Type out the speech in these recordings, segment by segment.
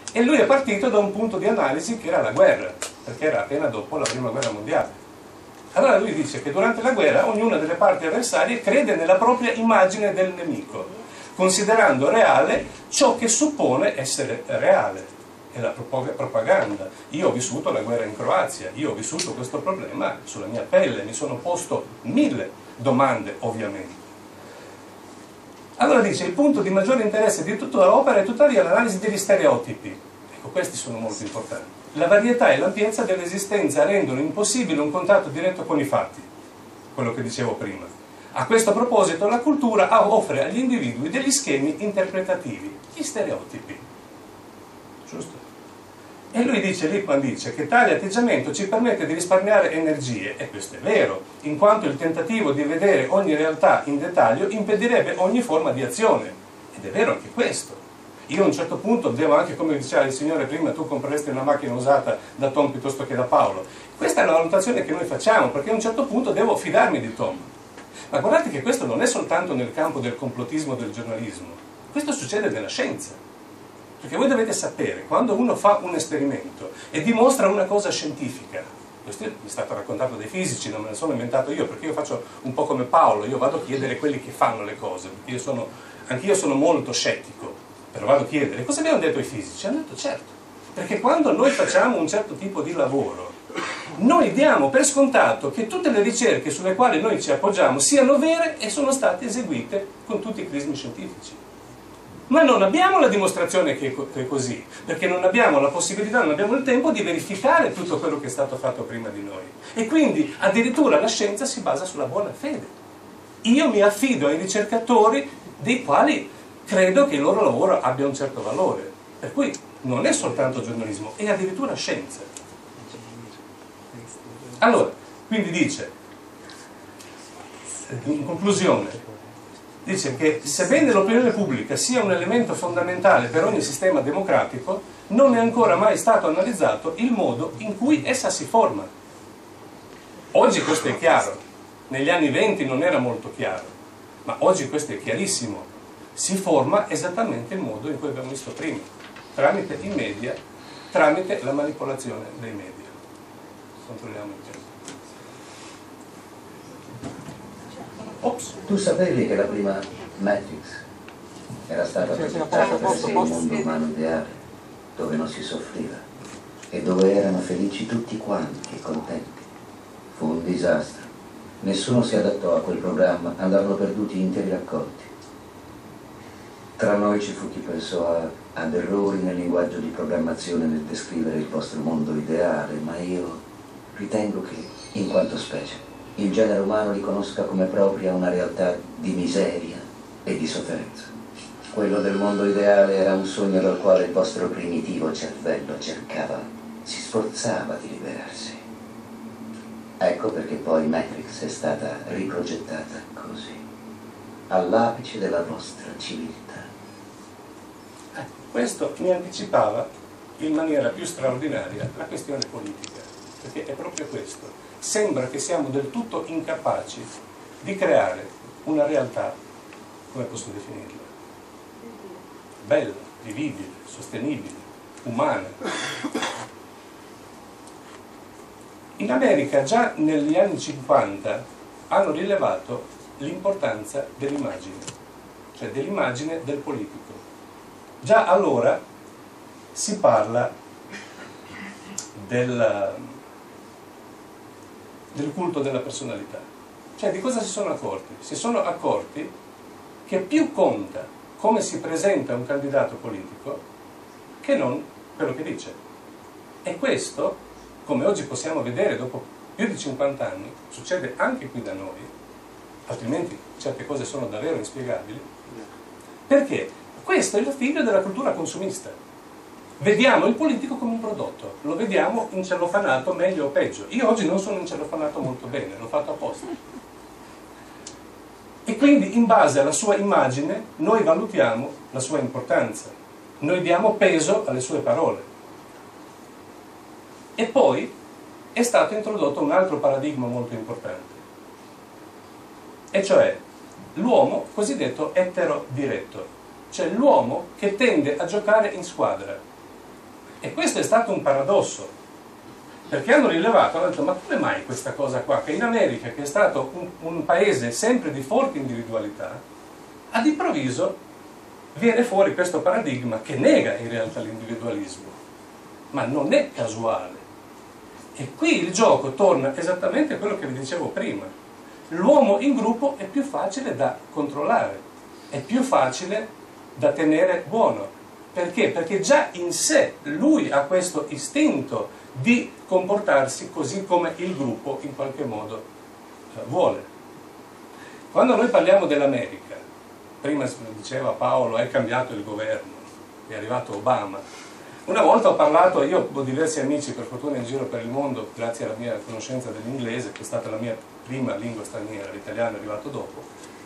E lui è partito da un punto di analisi che era la guerra, perché era appena dopo la prima guerra mondiale. Allora lui dice che durante la guerra ognuna delle parti avversarie crede nella propria immagine del nemico, considerando reale ciò che suppone essere reale. È la propaganda. Io ho vissuto la guerra in Croazia, io ho vissuto questo problema sulla mia pelle, mi sono posto 1000 domande, ovviamente. Allora dice, il punto di maggiore interesse di tutta l'opera è tuttavia l'analisi degli stereotipi. Ecco, questi sono molto importanti. La varietà e l'ampiezza dell'esistenza rendono impossibile un contatto diretto con i fatti, quello che dicevo prima. A questo proposito la cultura offre agli individui degli schemi interpretativi, gli stereotipi. Giusto? E lui dice, Lippmann dice, che tale atteggiamento ci permette di risparmiare energie, e questo è vero, in quanto il tentativo di vedere ogni realtà in dettaglio impedirebbe ogni forma di azione. Ed è vero anche questo. Io a un certo punto devo anche, come diceva il Signore prima, tu compreresti una macchina usata da Tom piuttosto che da Paolo. Questa è una valutazione che noi facciamo, perché a un certo punto devo fidarmi di Tom. Ma guardate che questo non è soltanto nel campo del complottismo del giornalismo, questo succede nella scienza. Perché voi dovete sapere, quando uno fa un esperimento e dimostra una cosa scientifica, questo mi è stato raccontato dai fisici, non me ne sono inventato io, perché io faccio un po' come Paolo, io vado a chiedere quelli che fanno le cose, perché anch'io sono molto scettico, però vado a chiedere. Cosa abbiamo detto ai fisici? Hanno detto certo, perché quando noi facciamo un certo tipo di lavoro, noi diamo per scontato che tutte le ricerche sulle quali noi ci appoggiamo siano vere e sono state eseguite con tutti i crismi scientifici. Ma non abbiamo la dimostrazione che è così, perché non abbiamo la possibilità, non abbiamo il tempo di verificare tutto quello che è stato fatto prima di noi. E quindi addirittura la scienza si basa sulla buona fede. Io mi affido ai ricercatori dei quali credo che il loro lavoro abbia un certo valore. Per cui non è soltanto giornalismo, è addirittura scienza. Allora, quindi dice, in conclusione, dice che sebbene l'opinione pubblica sia un elemento fondamentale per ogni sistema democratico, non è ancora mai stato analizzato il modo in cui essa si forma. Oggi questo è chiaro, negli anni 20 non era molto chiaro, ma oggi questo è chiarissimo. Si forma esattamente il modo in cui abbiamo visto prima, tramite i media, tramite la manipolazione dei media. Controlliamo il tempo. Ops. Tu sapevi che la prima Matrix era stata progettata per essere un mondo umano ideale, dove non si soffriva e dove erano felici tutti quanti e contenti. Fu un disastro. Nessuno si adattò a quel programma, andarono perduti interi raccolti. Tra noi ci fu chi pensò ad errori nel linguaggio di programmazione nel descrivere il vostro mondo ideale, ma io ritengo che, in quanto specie, il genere umano riconosca come propria una realtà di miseria e di sofferenza. Quello del mondo ideale era un sogno dal quale il vostro primitivo cervello si sforzava di liberarsi. Ecco perché poi Matrix è stata riprogettata così, all'apice della vostra civiltà. Questo mi anticipava in maniera più straordinaria la questione politica, perché è proprio questo. Sembra che siamo del tutto incapaci di creare una realtà, come posso definirla? Bella, vivibile, sostenibile, umana. In America già negli anni 50 hanno rilevato l'importanza dell'immagine, cioè dell'immagine del politico. Già allora si parla del culto della personalità. Cioè di cosa si sono accorti? Si sono accorti che più conta come si presenta un candidato politico che non quello che dice. E questo, come oggi possiamo vedere dopo più di 50 anni, succede anche qui da noi, altrimenti certe cose sono davvero inspiegabili, perché questo è il figlio della cultura consumista. Vediamo il politico come un prodotto, lo vediamo incellofanato meglio o peggio. Io oggi non sono incellofanato molto bene, l'ho fatto apposta. E quindi in base alla sua immagine noi valutiamo la sua importanza, noi diamo peso alle sue parole. E poi è stato introdotto un altro paradigma molto importante, e cioè l'uomo cosiddetto etero-diretto, cioè l'uomo che tende a giocare in squadra. E questo è stato un paradosso, perché hanno rilevato, hanno detto, ma come mai questa cosa qua, che in America, che è stato un paese sempre di forte individualità, all'improvviso viene fuori questo paradigma che nega in realtà l'individualismo, ma non è casuale. E qui il gioco torna esattamente a quello che vi dicevo prima. L'uomo in gruppo è più facile da controllare, è più facile da tenere buono. Perché? Perché già in sé lui ha questo istinto di comportarsi così come il gruppo in qualche modo vuole. Quando noi parliamo dell'America, prima diceva Paolo, è cambiato il governo, è arrivato Obama. Una volta ho parlato, io ho diversi amici per fortuna in giro per il mondo, grazie alla mia conoscenza dell'inglese, che è stata la mia prima lingua straniera, l'italiano è arrivato dopo,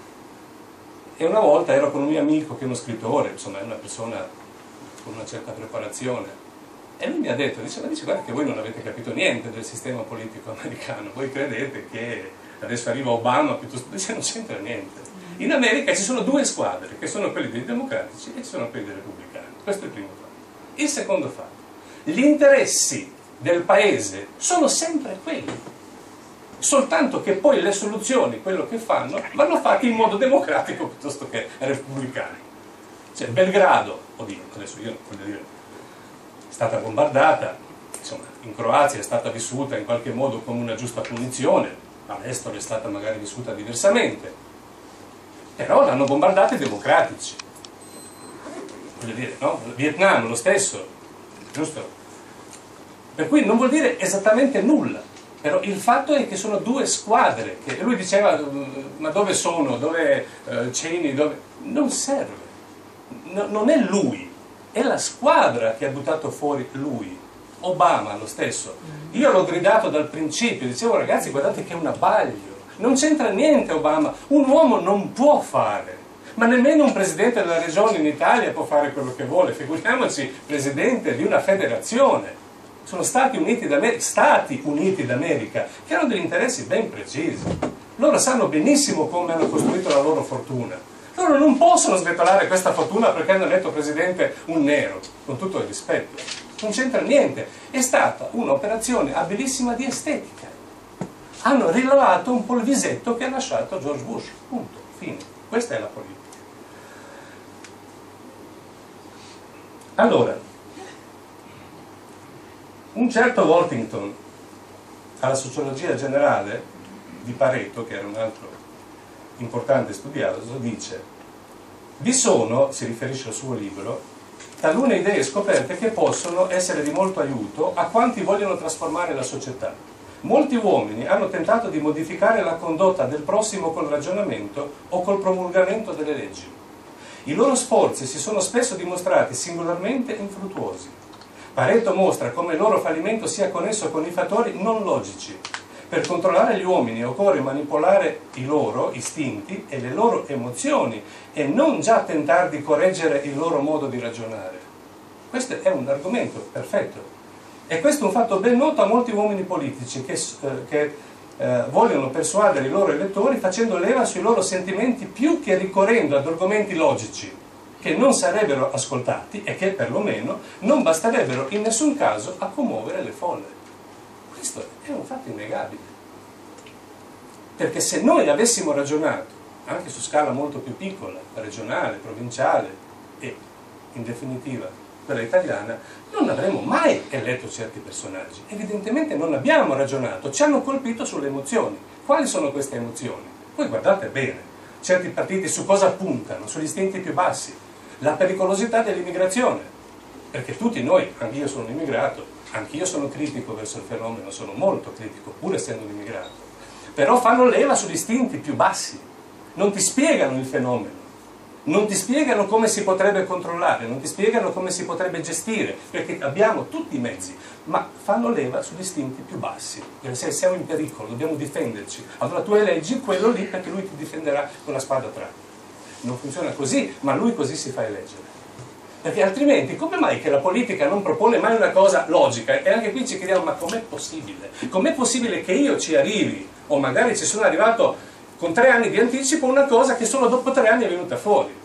e una volta ero con un mio amico che è uno scrittore, insomma è una persona con una certa preparazione, e lui mi ha detto, dice, guarda che voi non avete capito niente del sistema politico americano, voi credete che adesso arriva Obama piuttosto, dice, non c'entra niente. In America ci sono due squadre, che sono quelli dei democratici e ci sono quelli dei repubblicani. Questo è il primo fatto. Il secondo fatto, gli interessi del paese sono sempre quelli, soltanto che poi le soluzioni, quello che fanno, vanno fatte in modo democratico piuttosto che repubblicano. Cioè Belgrado, oddio, adesso io voglio dire, è stata bombardata, insomma, in Croazia è stata vissuta in qualche modo come una giusta punizione, all'estero è stata magari vissuta diversamente, però l'hanno bombardata i democratici. Voglio dire, no? Vietnam lo stesso, giusto? Per cui non vuol dire esattamente nulla, però il fatto è che sono due squadre, che lui diceva, ma dove sono, dove Cheney, dove... Non serve, non è lui, è la squadra che ha buttato fuori lui. Obama lo stesso, io l'ho gridato dal principio, dicevo ragazzi guardate che è un abbaglio, non c'entra niente Obama, un uomo non può fare, ma nemmeno un presidente della regione in Italia può fare quello che vuole, figuriamoci presidente di una federazione. Sono Stati Uniti d'America che hanno degli interessi ben precisi, loro sanno benissimo come hanno costruito la loro fortuna, loro non possono svetolare questa fortuna perché hanno eletto presidente un nero, con tutto il rispetto, non c'entra niente, è stata un'operazione abilissima di estetica, hanno rilevato un po' il visetto che ha lasciato George Bush, punto, fine, questa è la politica. Allora, un certo Worthington, alla sociologia generale di Pareto, che era un altro importante studioso, dice: vi sono, si riferisce al suo libro, talune idee scoperte che possono essere di molto aiuto a quanti vogliono trasformare la società. Molti uomini hanno tentato di modificare la condotta del prossimo col ragionamento o col promulgamento delle leggi. I loro sforzi si sono spesso dimostrati singolarmente infruttuosi. Pareto mostra come il loro fallimento sia connesso con i fattori non logici. Per controllare gli uomini occorre manipolare i loro istinti e le loro emozioni e non già tentare di correggere il loro modo di ragionare. Questo è un argomento perfetto. E questo è un fatto ben noto a molti uomini politici che vogliono persuadere i loro elettori facendo leva sui loro sentimenti più che ricorrendo ad argomenti logici che non sarebbero ascoltati e che perlomeno non basterebbero in nessun caso a commuovere le folle. Questo è un fatto innegabile, perché se noi avessimo ragionato anche su scala molto più piccola, regionale, provinciale e in definitiva quella italiana, non avremmo mai eletto certi personaggi. Evidentemente non abbiamo ragionato, ci hanno colpito sulle emozioni. Quali sono queste emozioni? Voi guardate bene, certi partiti su cosa puntano? Sugli istinti più bassi, la pericolosità dell'immigrazione, perché tutti noi, anch'io sono un immigrato, anch'io sono critico verso il fenomeno, sono molto critico, pur essendo un immigrato, però fanno leva sugli istinti più bassi, non ti spiegano il fenomeno, non ti spiegano come si potrebbe controllare, non ti spiegano come si potrebbe gestire, perché abbiamo tutti i mezzi, ma fanno leva sugli istinti più bassi. Se siamo in pericolo, dobbiamo difenderci, allora tu eleggi quello lì perché lui ti difenderà con la spada a traino. Non funziona così, ma lui così si fa eleggere. Perché altrimenti come mai che la politica non propone mai una cosa logica? E anche qui ci chiediamo, ma com'è possibile? Com'è possibile che io ci arrivi, o magari ci sono arrivato con 3 anni di anticipo, una cosa che solo dopo 3 anni è venuta fuori?